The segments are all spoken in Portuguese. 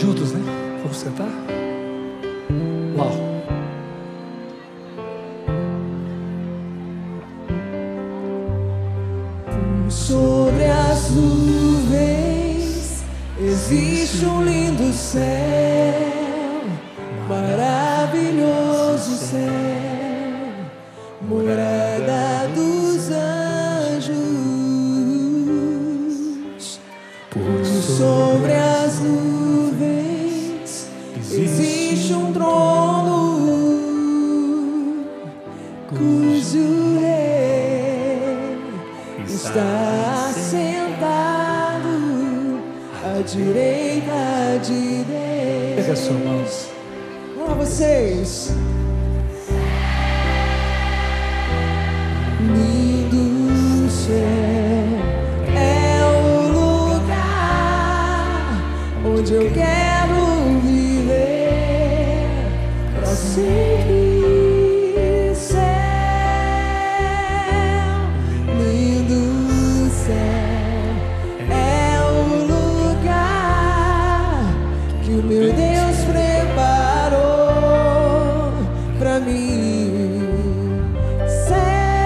juntos, né? Vamos cantar? Uau! Sobre as nuvens existe um lindo céu, maravilhoso céu, morada dos anjos. Por sobre as nuvens existe um trono cujo rei está sentado à direita de Deus. Pega as suas mãos. Vamos lá, vocês. Lindo céu é o lugar onde eu quero viver pra sempre. Meu Deus preparou pra mim. Céu,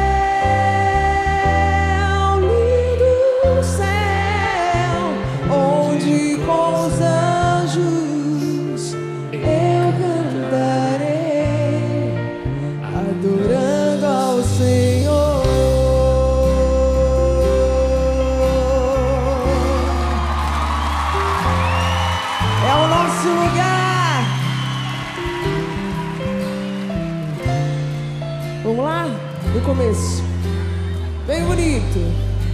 lindo céu, onde com os anjos eu cantarei, adorando ao Senhor. É o nosso lugar. Vamos lá? No começo. Bem bonito.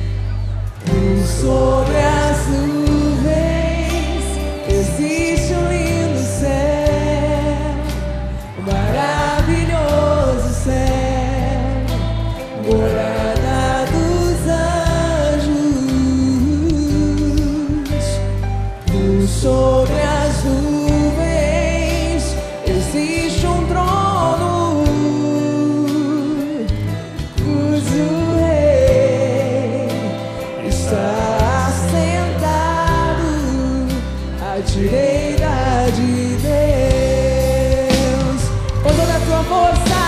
Sobre as nuvens existe um lindo céu, um maravilhoso céu, morada dos anjos. Sobre as nuvens existe um trono cujo rei está sentado à direita de Deus. Com toda a tua força.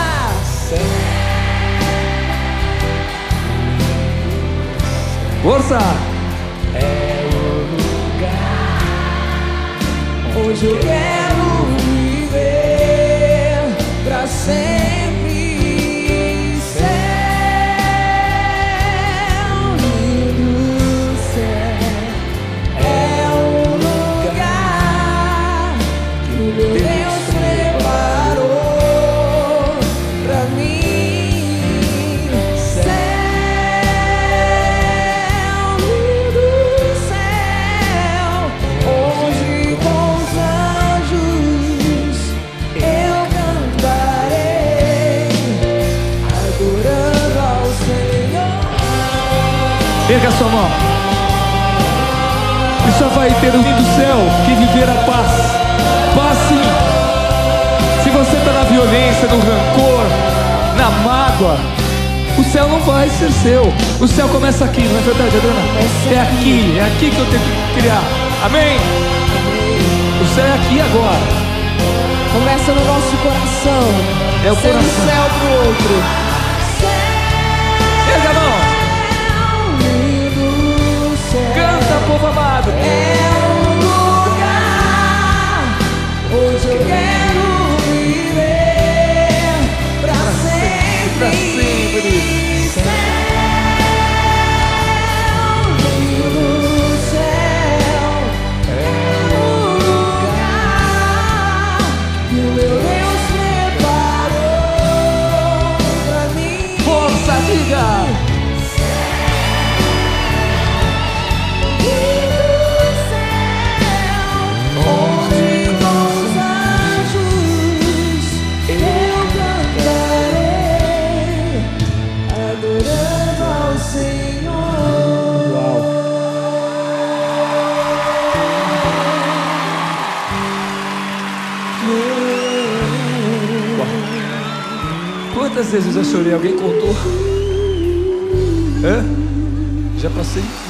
Força! Hoje eu quero viver pra sempre. Céu, lindo céu, é o lugar que o meu Deus preparou pra mim. Céu, lindo céu, onde com os anjos eu cantarei, adorando ao Senhor. Erga a sua mão. E só vai ter o lindo céu que viver a paz. Paz sim. Se você está na violência, no rancor, na mágoa, o céu não vai ser seu. O céu começa aqui, não é verdade, Adriana? É aqui que eu tenho que criar. Amém? O céu é aqui agora. Começa no nosso coração. É o Ser coração. um céu pro outro. Erga a mão. Lindo céu. Canta, povo amado. É um lugar onde eu quero viver pra sempre. Pra sempre. Céu, lindo céu, é um lugar que o meu Deus preparou pra mim. Força, diga. Onde com os anjos eu cantarei, adorando ao Senhor. Quantas vezes eu já chorei? Alguém contou? Hã? Já passei